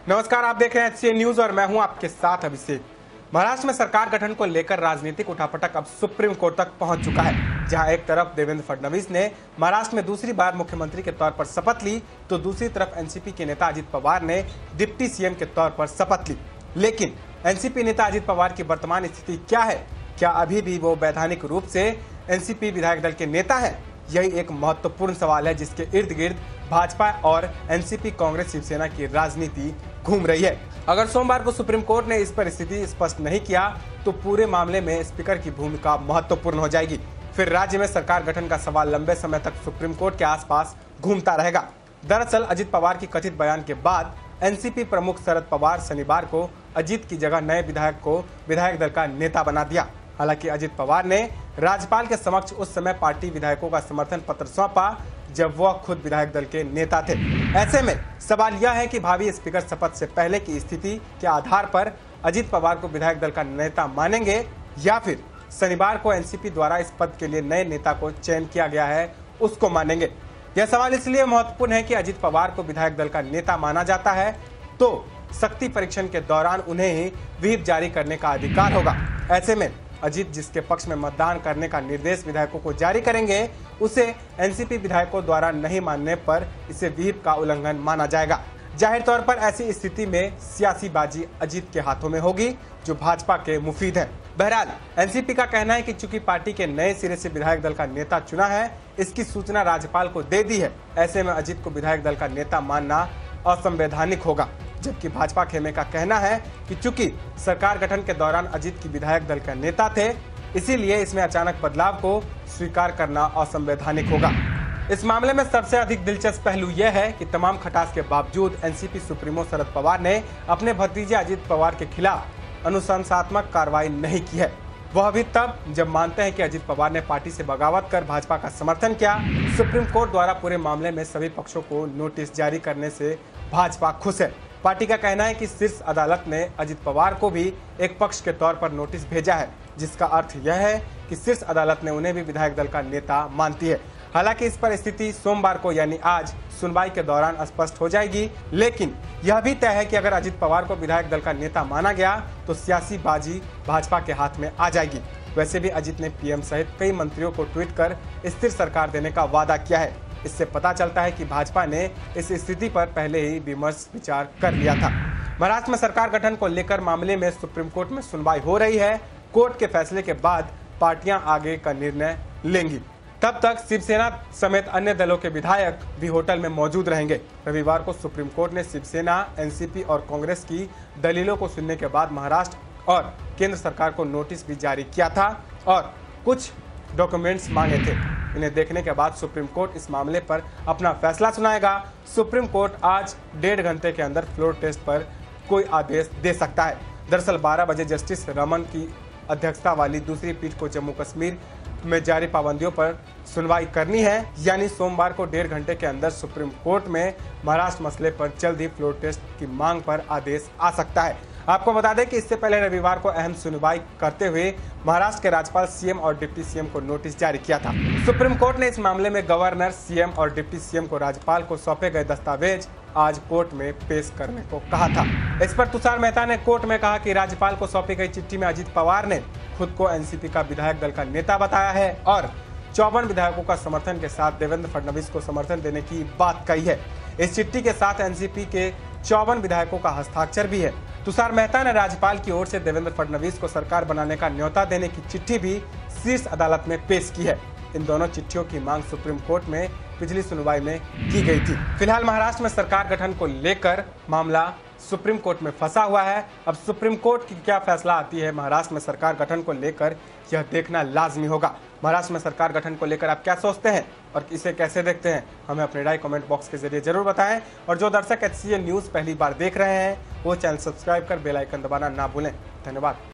नमस्कार, आप देख रहे हैं एचसीएन न्यूज और मैं हूं आपके साथ अभिषेक। महाराष्ट्र में सरकार गठन को लेकर राजनीतिक उठापटक अब सुप्रीम कोर्ट तक पहुंच चुका है, जहां एक तरफ देवेंद्र फडणवीस ने महाराष्ट्र में दूसरी बार मुख्यमंत्री के तौर पर शपथ ली, तो दूसरी तरफ एनसीपी के नेता अजित पवार ने डिप्टी सीएम के तौर पर शपथ ली। लेकिन एनसीपी नेता अजित पवार की वर्तमान स्थिति क्या है? क्या अभी भी वो वैधानिक रूप से एनसीपी विधायक दल के नेता हैं? यही एक महत्वपूर्ण सवाल है, जिसके इर्द गिर्द भाजपा और एनसीपी कांग्रेस शिवसेना की राजनीति घूम रही है। अगर सोमवार को सुप्रीम कोर्ट ने इस पर स्थिति स्पष्ट नहीं किया, तो पूरे मामले में स्पीकर की भूमिका महत्वपूर्ण हो जाएगी। फिर राज्य में सरकार गठन का सवाल लंबे समय तक सुप्रीम कोर्ट के आसपास घूमता रहेगा। दरअसल अजित पवार की कथित बयान के बाद एनसीपी प्रमुख शरद पवार शनिवार को अजित की जगह नए विधायक को विधायक दल का नेता बना दिया। हालांकि अजित पवार ने राज्यपाल के समक्ष उस समय पार्टी विधायकों का समर्थन पत्र सौंपा, जब वह खुद विधायक दल के नेता थे। ऐसे में सवाल यह है कि भावी स्पीकर शपथ से पहले की स्थिति के आधार पर अजित पवार को विधायक दल का नेता मानेंगे, या फिर शनिवार को एनसीपी द्वारा इस पद के लिए नए नेता को चयन किया गया है उसको मानेंगे। यह सवाल इसलिए महत्वपूर्ण है कि अजित पवार को विधायक दल का नेता माना जाता है तो शक्ति परीक्षण के दौरान उन्हें ही व्हिप जारी करने का अधिकार होगा। ऐसे में अजित जिसके पक्ष में मतदान करने का निर्देश विधायकों को जारी करेंगे, उसे एनसीपी विधायकों द्वारा नहीं मानने पर इसे व्हिप का उल्लंघन माना जाएगा। जाहिर तौर पर ऐसी स्थिति में सियासी बाजी अजित के हाथों में होगी, जो भाजपा के मुफीद है। बहरहाल एनसीपी का कहना है कि चूंकि पार्टी के नए सिरे से विधायक दल का नेता चुना है, इसकी सूचना राज्यपाल को दे दी है। ऐसे में अजित को विधायक दल का नेता मानना असंवैधानिक होगा। जबकि भाजपा खेमे का कहना है कि चूंकि सरकार गठन के दौरान अजित की विधायक दल का नेता थे, इसीलिए इसमें अचानक बदलाव को स्वीकार करना असंवैधानिक होगा। इस मामले में सबसे अधिक दिलचस्प पहलू यह है कि तमाम खटास के बावजूद एनसीपी सुप्रीमो शरद पवार ने अपने भतीजे अजित पवार के खिलाफ अनुशंसात्मक कार्रवाई नहीं की है। वह भी तब जब मानते हैं कि अजित पवार ने पार्टी से बगावत कर भाजपा का समर्थन किया। सुप्रीम कोर्ट द्वारा पूरे मामले में सभी पक्षों को नोटिस जारी करने से भाजपा खुश है। पार्टी का कहना है कि शीर्ष अदालत ने अजित पवार को भी एक पक्ष के तौर पर नोटिस भेजा है, जिसका अर्थ यह है कि शीर्ष अदालत ने उन्हें भी विधायक दल का नेता मानती है। हालांकि इस पर स्थिति सोमवार को यानी आज सुनवाई के दौरान स्पष्ट हो जाएगी। लेकिन यह भी तय है कि अगर अजित पवार को विधायक दल का नेता माना गया तो सियासी बाजी भाजपा के हाथ में आ जाएगी। वैसे भी अजित ने पीएम सहित कई मंत्रियों को ट्वीट कर स्थिर सरकार देने का वादा किया है। इससे पता चलता है कि भाजपा ने इस स्थिति पर पहले ही विमर्श विचार कर लिया था। महाराष्ट्र में सरकार गठन को लेकर मामले में सुप्रीम कोर्ट में सुनवाई हो रही है। कोर्ट के फैसले के बाद पार्टियां आगे का निर्णय लेंगी। तब तक शिवसेना समेत अन्य दलों के विधायक भी होटल में मौजूद रहेंगे। रविवार को सुप्रीम कोर्ट ने शिवसेना, एनसीपी और कांग्रेस की दलीलों को सुनने के बाद महाराष्ट्र और केंद्र सरकार को नोटिस भी जारी किया था और कुछ डॉक्यूमेंट्स मांगे थे। इन्हें देखने के बाद सुप्रीम कोर्ट इस मामले पर अपना फैसला सुनाएगा। सुप्रीम कोर्ट आज 1.5 घंटे के अंदर फ्लोर टेस्ट पर कोई आदेश दे सकता है। दरअसल 12 बजे जस्टिस रमन की अध्यक्षता वाली दूसरी पीठ को जम्मू कश्मीर में जारी पाबंदियों पर सुनवाई करनी है, यानी सोमवार को 1.5 घंटे के अंदर सुप्रीम कोर्ट में महाराष्ट्र मसले पर जल्द ही फ्लोर टेस्ट की मांग पर आदेश आ सकता है। आपको बता दें कि इससे पहले रविवार को अहम सुनवाई करते हुए महाराष्ट्र के राज्यपाल, सीएम और डिप्टी सीएम को नोटिस जारी किया था। सुप्रीम कोर्ट ने इस मामले में गवर्नर, सीएम और डिप्टी सीएम को राज्यपाल को सौंपे गए दस्तावेज आज कोर्ट में पेश करने को कहा था। इस पर तुषार मेहता ने कोर्ट में कहा कि राज्यपाल को सौंपी गई चिट्ठी में अजित पवार ने खुद को एनसीपी का विधायक दल का नेता बताया है और 54 विधायकों का समर्थन के साथ देवेंद्र फडणवीस को समर्थन देने की बात कही है। इस चिट्ठी के साथ एनसीपी के 54 विधायकों का हस्ताक्षर भी है। तुषार मेहता ने राज्यपाल की ओर से देवेंद्र फडणवीस को सरकार बनाने का न्योता देने की चिट्ठी भी शीर्ष अदालत में पेश की है। इन दोनों चिट्ठियों की मांग सुप्रीम कोर्ट में पिछली सुनवाई में की गई थी। फिलहाल महाराष्ट्र में सरकार गठन को लेकर मामला सुप्रीम कोर्ट में फंसा हुआ है। अब सुप्रीम कोर्ट की क्या फैसला आती है महाराष्ट्र में सरकार गठन को लेकर, यह देखना लाजमी होगा। महाराष्ट्र में सरकार गठन को लेकर आप क्या सोचते हैं और इसे कैसे देखते हैं, हमें अपनी राय कमेंट बॉक्स के जरिए जरूर बताएं। और जो दर्शक एचसीएन न्यूज़ पहली बार देख रहे हैं, वो चैनल सब्सक्राइब कर बेल आइकन दबाना ना भूलें। धन्यवाद।